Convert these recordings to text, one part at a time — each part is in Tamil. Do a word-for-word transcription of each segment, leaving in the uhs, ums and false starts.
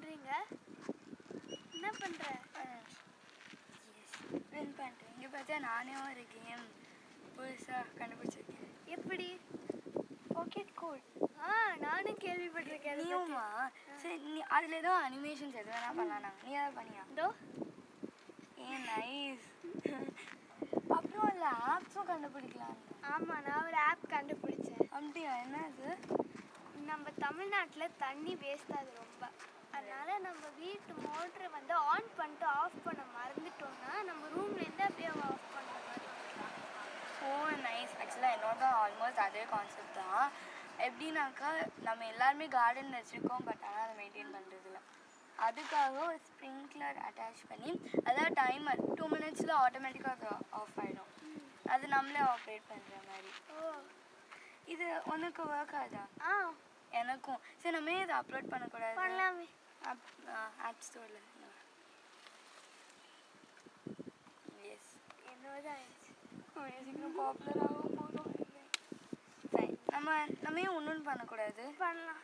பண்றீங்க? என்ன பண்ற? பிரிண்ட் பண்ணுறேன். இங்கே பார்த்தா நானே ஒரு கேம் புதுசாக கண்டுபிடிச்சிருக்கேன். எப்படி? Packet code. ஆ நானும் கேள்விப்பட்டிருக்கேன். நீயுமா? சரி, நீ அதில் ஏதோ அனிமேஷன்ஸ் எது வேணா பண்ணலாம். நீ ஏதாவது பண்ணியா? இதோ ஏ நைஸ். அப்புறம் இல்லை ஆப்ஸும் கண்டுபிடிக்கலாம். ஆமாம், நான் ஒரு ஆப் கண்டுபிடிச்சேன். அப்படியா? என்ன அது? நம்ம தமிழ்நாட்டில் தண்ணி வேஸ்ட் ஆகுது ரொம்ப. அதனால நம்ம வீட்டு மோட்ரு வந்து ஆன் பண்ணிட்டு ஆஃப் பண்ண மறந்துட்டோம்னா நம்ம ரூம்லேருந்து அப்படியே ஆஃப் பண்ணுற மாதிரி. Oh nice. ஆக்சுவலாக என்னோட ஆல்மோஸ்ட் அதே கான்செப்ட் தான். எப்படின்னாக்கா நம்ம எல்லாருமே கார்டன் வச்சுருக்கோம், பட் ஆனால் அதை மெயின்டைன் பண்ணுறதில்ல. அதுக்காக ஒரு ஸ்ப்ரிங்க்லர் அட்டாச் பண்ணி அதாவது டைமர் டூ மினிட்ஸில் ஆட்டோமேட்டிக்காக அது ஆஃப் ஆகிடும். அது நம்மளே ஆப்ரேட் பண்ணுற மாதிரி. ஓ, இது உனக்கு ஒர்க் ஆகுதா? ஆ எனக்கும். சரி, நம்ம இதை அப்லோட் பண்ணக்கூடாது? பண்ணலாமே. ஆப் ஆப் ஸ்டோரில். எஸ், என்னோட ஆயிடுச்சு. சீக்கிரம் பாப்புலர் ஆக போதும். சரி, நம்ம நம்ம ஏன் ஒன்றும் பண்ணக்கூடாது? பண்ணலாம்.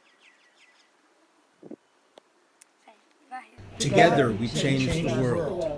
சரி, bye. Together we change the world.